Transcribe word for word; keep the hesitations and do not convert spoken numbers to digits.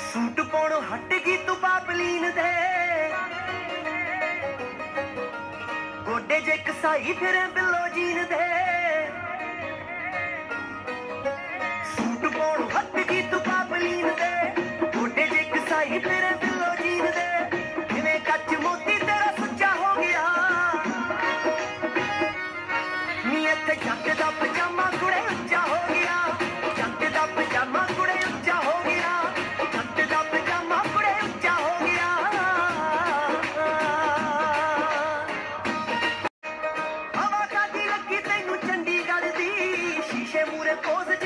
suit पाउणों हट गई तू पापलीन दे गोडे जे कसाई फिर बिलो जीन दे सूट पाउणों हट गई तू पापलीन दे गोडे जे कसाई फिर बिलो जीन दे जिवें कच मोती तेरा सुच्चा हो गया नी इत्थे जट दा पजामा कुड़े उच्चा हो गया जट दा पजामा कुड़े उच्चा हो गया मूरे पोज